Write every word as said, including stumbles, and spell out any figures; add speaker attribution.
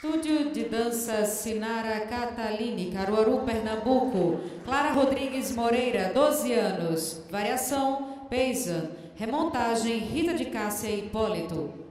Speaker 1: Estúdio de dança Sinara Catalini, Caruaru, Pernambuco. Clara Rodrigues Moreira, doze anos. Variação, Peisan. Remontagem, Rita de Cássia Hipólito.